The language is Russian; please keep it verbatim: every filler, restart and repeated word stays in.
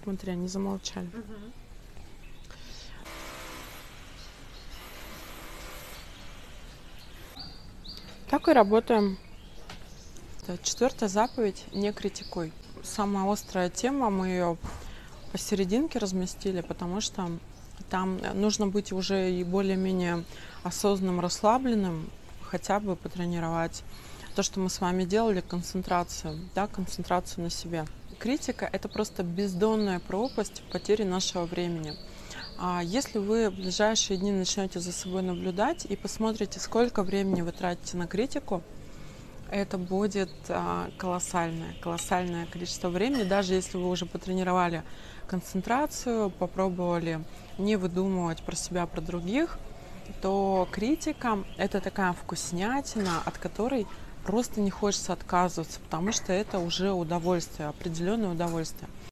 смотри, они замолчали. Мгм. Так и работаем. Это четвертая заповедь — не критикуй. Самая острая тема, мы ее посерединке разместили, потому что там нужно быть уже и более-менее осознанным, расслабленным, хотя бы потренировать то, что мы с вами делали, концентрацию, да, концентрацию на себе. Критика — это просто бездонная пропасть потери нашего времени. А если вы в ближайшие дни начнете за собой наблюдать и посмотрите, сколько времени вы тратите на критику, это будет а, колоссальное, колоссальное количество времени. Даже если вы уже потренировали концентрацию, попробовали не выдумывать про себя, про других, то критика — это такая вкуснятина, от которой просто не хочется отказываться, потому что это уже удовольствие, определенное удовольствие.